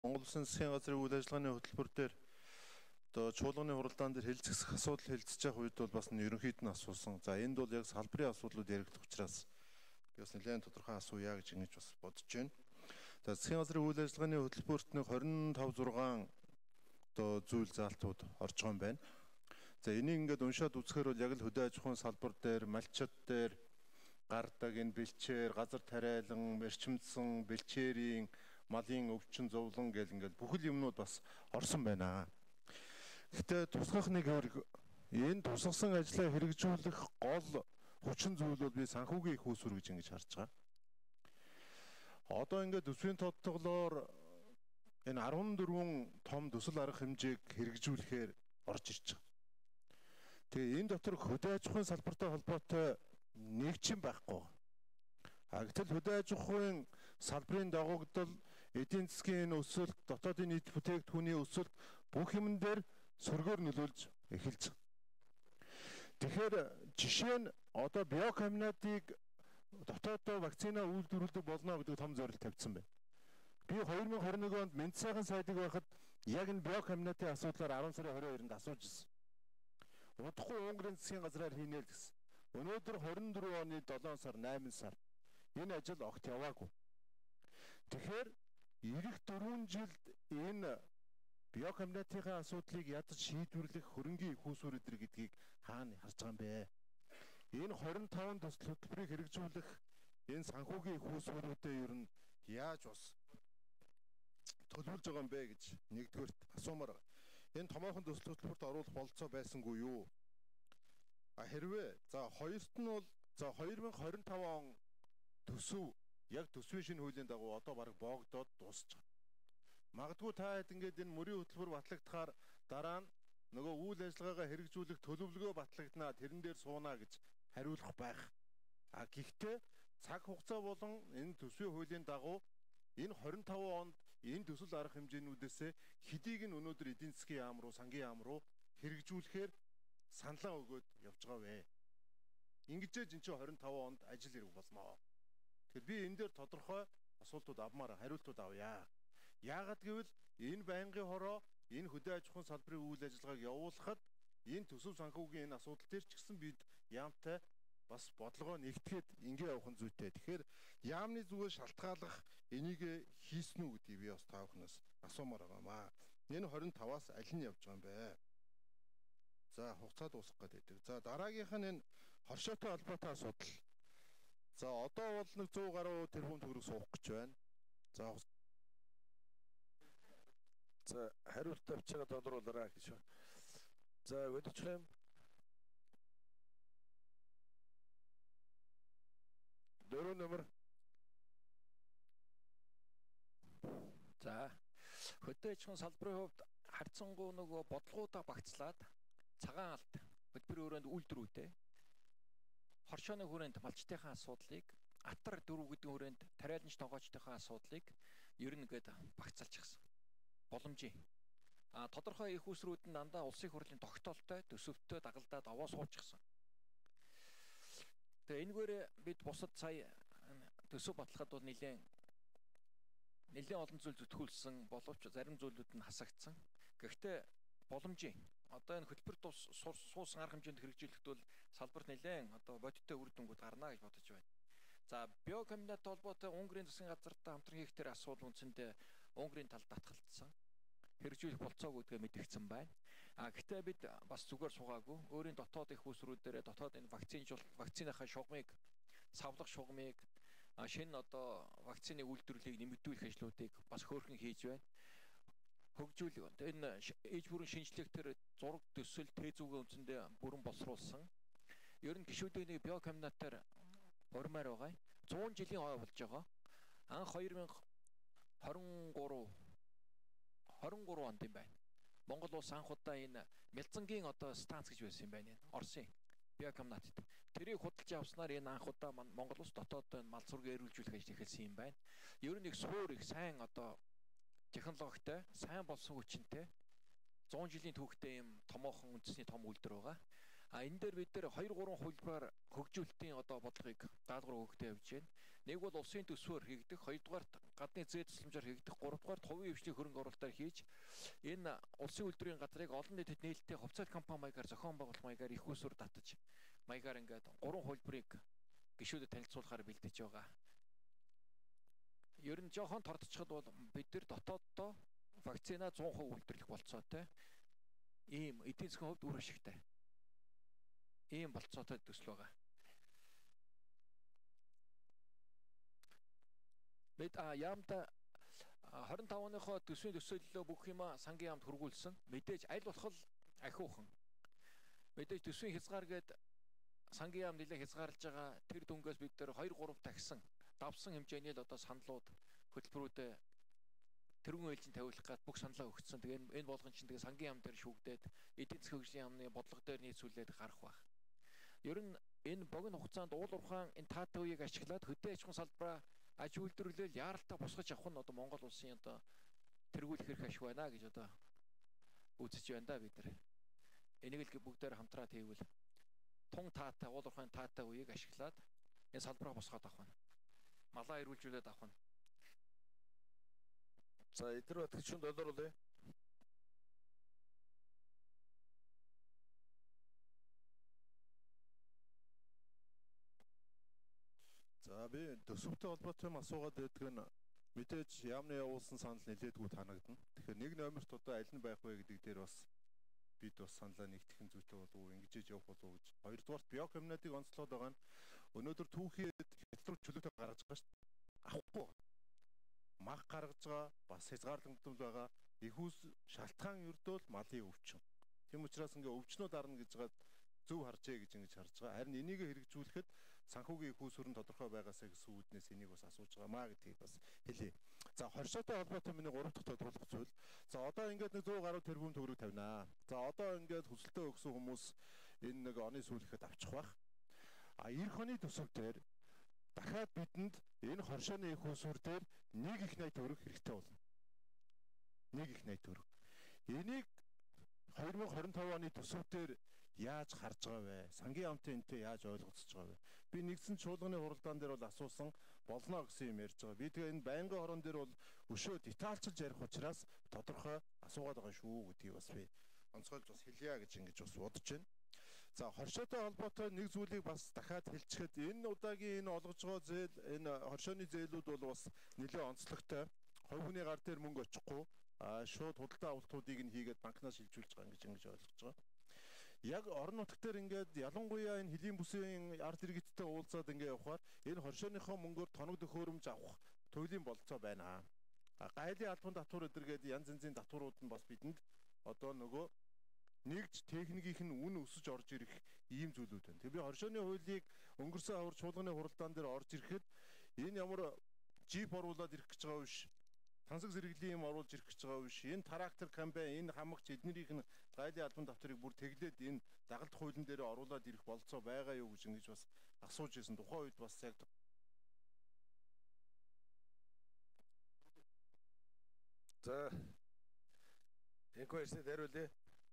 Монгол Улсын засгийн газрын үйл ажиллагааны хөтөлбөр дээр одоо чуулганы хуралдаан дээр хэлэлцэх асуудал хэлэлцэж явах үед бол бас ерөнхийд нь асуусан. За энд бол яг салбарын асуудлууд яригдах учраас би бас нэлээд тодорхой асууя гэж ингэж бас бодож байна. За засгийн газрын үйл ажиллагааны хөтөлбөрт нэг 25 6 одоо зүйл заалтууд орж байгаа юм байна. За энийг ингээд уншаад үзэхээр бол яг л хөдөө аж ахуйн салбар дээр, малчид дээр гардаг энэ бэлчээр, газар тариалан, эрчимдсэн, бэлчээрийн, малын өвчин, зовлон гэл ингээд бүхэл юмнууд бас орсон байна. Гэтэ тусгах нэг энэ тусгасан ажлаа хэрэгжүүлэх гол хүчин зүйл бол би санхүүгийн их үүсвэр гэж ингэж харж байгаа. Одоо ингээд төсвийн тодтоглоор энэ 14 том төсөл арга хэмжээг хэрэгжүүлэхээр орж ирж байгаа. Тэгээ энэ дотор хөдөө аж ахуйн салбартай холбоотой нэг ч юм байхгүй. Гэтэл хөдөө аж ахуйн салбарын дагуугдал, эдийн засгийн өсөлт, дотоодын нийт бүтээгдэхүүний өсөлт бүх юм дээр сөргөөр нөлөөлж эхэлж байгаа. Тэгэхээр жишээ нь одоо биокомбинатыг дотооддоо вакцина үйлдвэрлэдэг болно гэдэг том зорилт тавьсан байна. Би 2021 онд Мэнд сайхан сайдыг байхад яг энэ биокомбинатын асуудлаар 10 сарын 22-нд асууж ирсэн. Удахгүй Унгарын засгийн газраар хийнэ л гэсэн. Өнөөдөр 24 оны 7 сар 8 сар энэ ажил огт яваагүй. Тэгэхээр ирэх 4 жилд энэ биокомбинатын асуудлыг ядаж шийдвэрлэх хөрөнгийн их үүсвэр өдр гэдгийг хаана харж байгаа юм бэ? Энэ 25 төсөл хөтөлбөрийг хэрэгжүүлэх энэ санхүүгийн их үүсвэрүүдэд ер нь яаж бас төлөвлөж байгаа юм бэ гэж нэгдүгээр асуумаар байна. Энэ томоохон төсөл хөтөлбөрт оруулах болцоо байсангүй юу? Хэрвээ за хоёрт нь бол за 2025 он төсөв яг төсвийн шинэ хуулийн дагуу одоо бараг боогдоод дуусч байгаа. Магадгүй та хэд ингээд энэ мөрийн хөтөлбөр батлагдахаар дараа нь нөгөө үйл ажиллагаагаа хэрэгжүүлэх төлөвлөгөө батлагдана тэрэн дээр сууна гэж хариулах байх. Гэхдээ цаг хугацаа болон энэ төсвийн хуулийн дагуу энэ 25 онд энэ төсөл арга хэмжээнүүдээс хэдийг нь өнөөдөр эдийн засгийн яам руу, сангийн яам руу хэрэгжүүлэхээр саналаа өгөөд явж байгаа вэ? Ингэжээж энэ чинь 25 онд ажил хэрэг болно. Тэгэхээр би энэ дээр тодорхой асуултууд авмаар хариултууд авъя. Яагаад гэвэл энэ байнгын хороо энэ хөдөө аж ахуйн салбарын үйл ажиллагааг явуулахад энэ төсөв санхүүгийн энэ асуудал дээр ч гэсэн бид яамтай бас бодлогоо нэгтгэхэд ингэ явах нь зүйтэй. Тэгэхээр яамны зүгээс шалтгааллах энийг хийсэн үү гэдгийг би бас та бүхнээс асуумаар байгаамаа. Энэ 25-аас аль нь явж байгаа юм бэ? За хугацаа дуусгах гэдэг. За дараагийнх нь энэ хоршоотой холбоотой асуудал. За одоо бол нэг 100 гаруй тэрбум төгрөг суух гэж байна. За хариулт тавьж байгаа тодруулаарай гэж байна. За өдөржих юм. Дөрөв номер. За хөдөө аж ахуйн салбарын хувьд харьцангуй нөгөө бодлогуудаа багцлаад цагаан алт хөтөлбөрийн хүрээнд үйлдвэрүүдээ хоршооны хүрээнд малчтынхаа асуудлыг атар дөрөв гэдэг хүрээнд тариаланч тоогоочдынхаа асуудлыг ер нь ингээд багцалчихсан. Боломжийн тодорхой их үүсрүүд нь дандаа улсын хурлын тогтоолтой төсөвтөө дагалдаад аваа суучихсан. Тэгээ энэгээр бид бусад сая төсөв батлахад бол нэлээд олон зүйл зүтгүүлсэн боловч зарим зүйлүүд нь хасагдсан. Гэхдээ боломжийн одоо энэ хөтөлбөр суусан арга хэмжээнд хэрэгжүүлэхэд бол салбарт нэлээд одоо бодиттой үр дүнгууд гарна гэж бодож байна. За биокомбинат холбоотой Унгарын засгийн газартай хамтран хийх тэр асуудал үндсэндээ Унгарын талд татгалцсан. Хэрэгжүүлэх болцоог гэдгээ мэдгдсэн байна. Гэхдээ бид бас зүгээр суугаагүй. Өөрийн дотоод их үүсвэрүүдээр дотоод энэ вакциныхаа шугамыг, савлах шугамыг, шинэ одоо вакцины үйлдвэрлэлийг нэмэгдүүлэх ажлуудыг бас хөөрхөн хийж байна. Хөгжүүл энэ ээж бүрэн шинжлэх төр зураг төсөл тээзүүгээ үндсэндээ бүрэн боловсруулсан. Ер нь гишүүдийн биокомбинатаар урмаар байгаа. 100 жилийн хой болж байгаа. Анх 2023 онд юм байна. Монгол улс анх удаа энэ Мялзангийн одоо станц гэж байсан юм байна. Оросын биокомбинатд. Тэрийг худалдаж авснаар энэ анх удаа Монгол улс дотоод мал зургийг эрүүлжүүлэх ажил эхэлсэн юм байна. Ер нь их суур их сайн одоо технологитой, сайн болсон хүчинтэй 100 жилийн түүхтэй юм томоохон үндэсний том үйлдвэр байгаа. Энэ дээр бид нэр 2 3 хувилбараар хөгжүүлэлтийн одоо бодлогыг даалгавар өгөхтэй явж байна. Нэг бол улсын төсвөөр хийгдэх, хоёрдугаарт гадны зээл тусламжаар хийгдэх, гуравдугаарт хувийн хвшлийн хөрөнгө оруулалтаар хийж энэ улсын үйлдвэрийн газрыг олон нийтэд нээлттэй хувьцаат компани маягаар зохион байгуулах маягаар их усүр татаж маягаар ингээд 3 хувилбарыг гишүүдэд танилцуулахаар бэлдэж байгаа. Ер нь жоохон тордчиход бол бид нар дотооддоо вакцина 100% үйлдвэрлэх болцоотой. Ийм эдийн засгийн хувьд үр ашигтай. Ийм болцоотой төсөл байгаа. Бид яамда 25-ныхоо төсвийн төсөөллөө бүх юма сангийн яамд хургуулсан. Мэдээж аль болох ахиухан. Мэдээж төсвийн хязгааргээд сангийн яам нэлээд хязгаарлаж байгаа. Тэр дүнгээс бид нэр 2 3 тагсан давсан хэмжээний л одоо саналууд хөтөлбөрүүдэд тэрүүн ээлжин тавиулах гад бүх саналаа өгсөн. Тэгээ энэ болгон чинь тэгээ сангийн яам дээр шүүгдээд эдийн засгийн хөгжлийн яамны бодлого дээр нийцүүлээд гарах байх. Ер нь энэ богино хугацаанд уул уурхаан энэ таатай үеийг ашиглаад хөдөө аж ахуйн салбараа аж үйлдвэрлэл яаралтай босгож авах нь одоо Монгол улсын одоо тэргүүлэх хэрэг ашиг байна гэж одоо үзэж байна да бид нар. Энийг л бүгдээр хамтраад хийвэл тун таатай уул уурхайн таатай үеийг ашиглаад энэ салбараа босгоод авах нь. Малаа эрүүлжүүлээд авах нь. За эдгээр батгчунд олооруулъя. За би төсөвтэй холбоотой юм асуугаад байдаг нь мэдээж яамны явуулсан санал нэлээдгүй танагдана. Тэгэхээр нэг номерт одоо аль нь байх вэ гэдэг дээр бас бид бас саналаа нэгтгэх зүйтэй болов уу, ингэж явах болов уу гэж. Хоёрдугаарт биокомбинатыг онцлоод байгаа нь өнөөдөр түүхийд хятад руу чөлөөтэй гаргаж байгаа шүү дээ. Авахгүй. Мах гаргаж байгаа, бас хязгаарлагдмал байгаа. Их үс шалтгаан ердөөл малын өвчин. Тийм учраас ингээ өвчнүүд арна гэж байгаа зөв харжээ гэж ингэж харж байгаа. Харин энийг хэрэгжүүлэхэд санхүүгийн их усүрэн тодорхой байгаасаа гэсэн үүднээс энийг бас асууж байгаа маа гэдгийг бас хэлье. За хоршоотой холбоотой миний 3 дахь тодорхойлох зүйл. За одоо ингээд нэг 100 гаруй тэрбум төгрөг тавина. За одоо ингээд хүсэлтээ өгсөн хүмүүс энэ нэг оны сүүлэхэд авчих бах. Эх оны төсөв дээр дахиад бидэнд энэ хоршооны их усүр дээр 1 их 80 төгрөг хэрэгтэй болно. 1 их 80 төгрөг. Энийг 2025 оны төсөв дээр яаж харж байгаа вэ? Сангийн яамтай энтэй яаж ойлгоцож байгаа вэ? Би нэгдсэн чуулганы хуралдаан дээр бол асуусан болно гэсэн юм ярьж байгаа. Би тэгээ энэ байнгын хорон дээр бол өшөө детальчилж ярих учраас тодорхой асуугаад байгаа шүү гэдгийг бас би онцгойлж бас хэлье гэж ингэж бас бодож байна. За хоршоотой холбоотой нэг зүйлийг бас дахиад хэлчихэд энэ удаагийн энэ олгож байгаа зээл энэ хоршооны зээлүүд бол бас нэлээд онцлогтой. Хувь хүний гар дээр мөнгө очихгүй шууд худалдаа авалтуудыг нь хийгээд банкнаас шилжүүлж байгаа ингэж ойлгож байгаа. Яг орон нутгт дээр ингээд ялангуяа энэ хөлийн бүсийн ард иргэдтэй уулзаад ингээд явхаар энэ хоршооныхоо мөнгөөр тоног төхөөрөмж авах туйлын болцоо байна. Гайлын албан татвар өдөргээд янз янзын татварууд нь бас бидэнд одоо нөгөө нэгж техникийн үн өсөж орж ирэх ийм зүйлүүд байна. Тэгээ би хоршооны хуулийг өнгөрсөн хавар чуулганы хуралдаан дээр орж ирэхэд энэ ямар жип оруулаад ирэх гэж байгаа биш. Тансаг сэргэлийн юм оруулж ирэх гэж байгаа биш. Энэ трактор комбайн, энэ хамагч эднэрийнх нь гайлын албан давтрыг бүр тэглээд энэ дагалдах хуулийн дээр оруулаад ирэх болцоо байгаа юу гэж ингэж бас асууж ирсэн. Тухайн үед бас яг За энэхүүсээ дариулъя.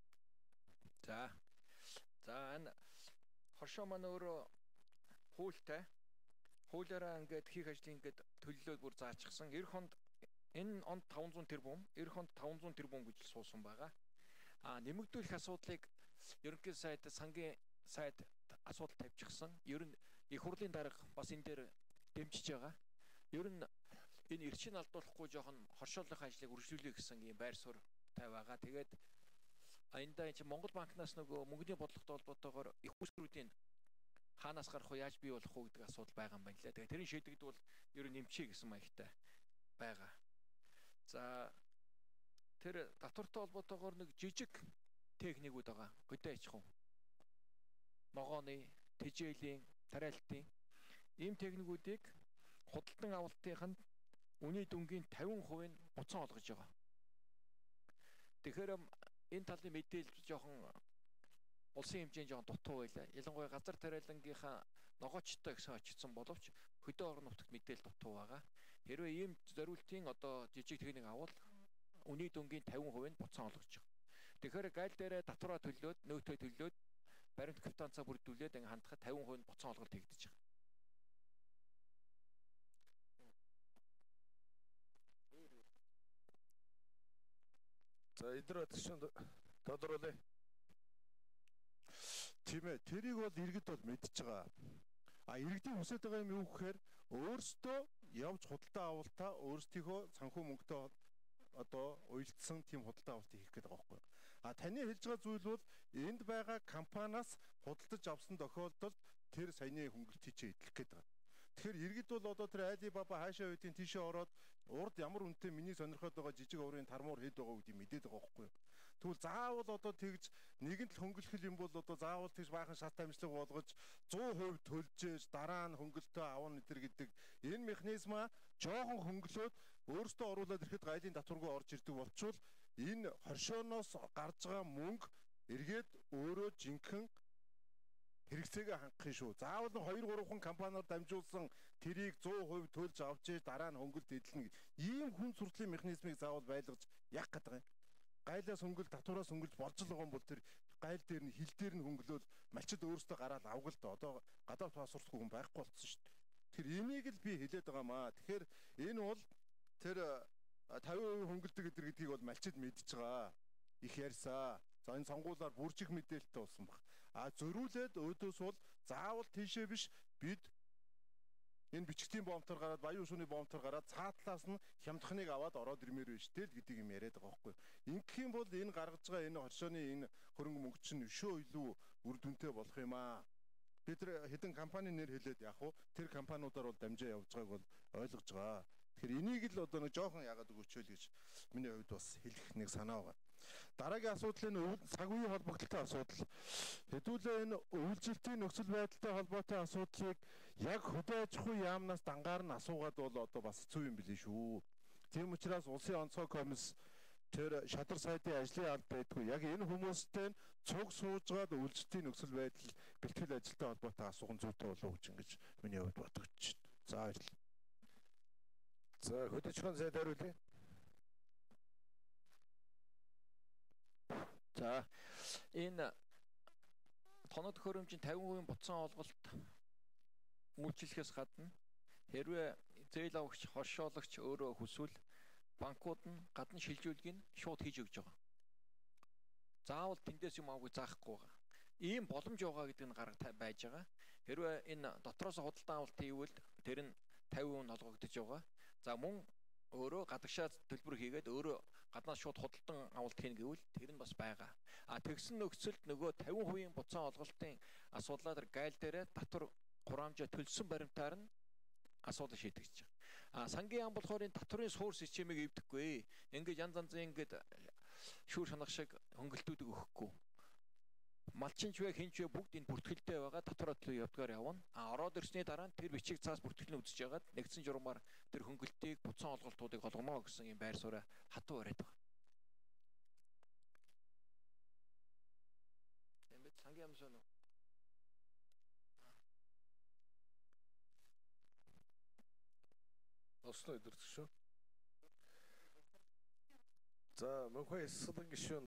За энэ хоршоо маань өөрөө хуультай. Хуулиараа ингээд хийх ажлыг ингээд төлөлөө бүр заачихсан. Эх хонд энэ онд 500 тэрбум, эх хонд 500 тэрбум гэж суусан байгаа. Нэмэгдүүлэх асуудлыг ерөнхий сайд сангийн сайд асуудал тавьчихсан. Ер нь их хурлын дарга бас энэ дээр дэмжиж байгаа. Ер нь энэ эрчийг алдуулахгүй жоохон хоршооллын ажлыг үргэлжлүүлэх гэсэн ийм байр суурь тавиагаа. Тэгээд эндээ чи Монгол банкнаас нөгөө мөнгөний бодлоготой холбоотойгоор их усруудын хаанаас гарах вэ, яаж бий болох вэ гэдэг асуудал байгаа юм байна лээ. Тэгээд тэрийн шийдэгд бол ер нь нэмчээ гэсэн маягтай байгаа. За тэр татвартай холбоотойгоор нэг жижиг техникүүд байгаа. Хөдөө аж ахуй, ногооны, тэжээлийн, тариалтын ийм техникүүдийг худалдан авалтынханд үний дүнгийн 50% нь буцаан олгож байгаа. Тэгэхээр энэ талын мэдээлэл жоохон улсын хэмжээнд жоохон дутуу байлаа. Ялангуяа газар тариалангийнхаа ногоочтой гэсэн очсон боловч хөдөө орон нутагт мэдээлэл дутуу байгаа. Хэрвээ ийм зориултын одоо жижиг техник авал үний дүнгийн 50% нь буцаан олгож байгаа. Тэгэхээр гайл дээрээ татвараа төлөөд, нөөтөө төлөөд баримт квитанцаа бүрдүүлээд ингээ хандахад 50% буцаан олголт хийгдэж байгаа. За эдгээр батгчин тодруулъя. Тийм ээ. Тэрийг бол иргэд бол мэдчихэж байгаа. Иргэдийн хүсэж байгаа юм юу гэхээр өөрсдөө явж худалдаа авалтаа өөрсдийнхөө санхүү мөнгөтэй одоо уялдсан тийм худалдаа авалт хийх гэдэг байгаа байхгүй. Таны хэлж байгаа зүйл бол энд байгаа компаниас худалдаж авсан тохиолдолд тэр саяны хөнгөлтийг чи идэх гээд байгаа. Тэгэхээр иргэд бол одоо тэр Alibaba хаашаа үдийн тийшээ ороод урд ямар үнэтэй миний сонирхоод байгаа жижиг оврын тармуур хэд байгаа гэдгийг мэдээд байгаа байхгүй. Тэгвэл заавал одоо тэгж нэгэнт л хөнгөлөх юм бол одоо заавал тэгж баахан шат амжилтлага болгож 100% төлжээж дараа нь хөнгөлтөө авна гэдэг энэ механизмаа жоохон хөнгөлөөд өөртөө оруулаад ирэхэд гайлын татваргүй орж ирдэг болчвол энэ хоршооноос гарч байгаа мөнгө эргээд өөрөө жинхэнэ хэрэгцээгээ хангахын шүү. Заавал 2-3 компаниар дамжуулсан тэрийг 100% төлж авч иж дараа нь хөнгөлт эдлэнэ. Ийм хүн сурталчилсан механизмыг заавал байлгаж яах гэдэг юм. Гайлаас хөнгөлт татвараас хөнгөлж болж байгаа юм бол тэр гайл дээр нь хил дээр нь хөнгөлөөд малчид өөрсдөө гараад авгал та одоо гадаад пассвортгүй хүн байхгүй болсон шүү дээ. Тэр энийг л би хэлээд байгаамаа. Тэгэхээр энэ бол тэр 50% хөнгөлдөг гэдгийг бол малчид мэдж байгаа. Их ярьсаа. За энэ сонгуулиар бүржих мэдээлэлтэй болсон баг. Зөрүүлээд өөдөөс бол заавал тийшээ биш бид энэ бичгтийн бомтор гараад баян шууны бомтор гараад цаатлаас нь хямдхныг аваад ороод ирмээр байна штэ л гэдгийг юм яриад байгаа байхгүй. Ингэх юм бол энэ гаргаж байгаа энэ хоршооны энэ хөрөнгө мөнгө чинь өшөө илүү үр дүнтэй болох юм аа. Бид нар хэдэн компани нэр хэлээд яах вэ? Тэр компаниудаар бол дамжаа явж байгааг бол ойлгож байгаа. Тэгэхээр энийг л одоо нэг жоохон яагаад өгөөчөө л гэж миний хувьд бас хэлэх нэг санаа байгаа. Дараагийн асуудал нь цаг үеийн холбогдолтой асуудал. Хэдүүлээ энэ үйлчлэлтийн нөхцөл байдалтай холбоотой асуудлыг яг хөдөө аж ахуйн яамнаас дангаар нь асуугаад бол одоо бас хэцүү юм билээ шүү. Тийм учраас улсын онцгой комисс тэр шадар сайдын ажлын алба байдгүй. Яг энэ хүмүүстэй цуг суужгаад үйлчлэлтийн нөхцөл байдал бэлтгэл ажилтай холбоотой асуусан зүйтэй болов гэж ингэж миний хувьд бодогдож байна. За баярлалаа. За хөдөө аж ахуйн сайд хариулъя. За энэ тоног төхөөрөмжийн 50% буцаан олголт үйлчлэхээс гадна хэрвээ зээл авагч, хоршоолагч өөрөө хүсвэл банкуд нь гадна шилжүүлгийг шууд хийж өгч байгаа. Заавал тэндээс юм авахыг заахгүй байгаа. Ийм боломж байгаа гэдэг нь гарга байж байгаа. Хэрвээ энэ дотроос худалдан авалт хийвэл тэр нь 50% олгогдож байгаа. За мөн өөрөө гадагшаа төлбөр хийгээд өөрөө гаднаас шууд худалдан авалт хийн гэвэл тэр нь бас байгаа. Тэгсэн нөхцөлд нөгөө 50% буцаан олголтын асуудлаар гайл дээрээ татвар хураамжаа төлсөн баримтаар нь асуудал шийдэгдэж байгаа. Сангийн яам болохоор энэ татварын суур системийг эвдэхгүй. Ингээд янз янзын ингээд шүүр шанах шиг хөнгөлтүүдийг өгөхгүй. Малчин ч вэ, хин ч вэ бүгд энэ бүртгэлтэй байгаа татвараа төлөө явдгаар явна. Ороод ирсний дараа нь тэр бичиг цаас бүртгэл нь үзэж ягаад нэгдсэн журмаар тэр хөнгөлтийг буцаан олголтуудыг олгоно гэсэн юм байр сууриа хатуу бариад байгаа. Эмбэт сангийн яам сонь. Ослоо өдөртөг шүү. За мөнхөө эсэлэн гишүүн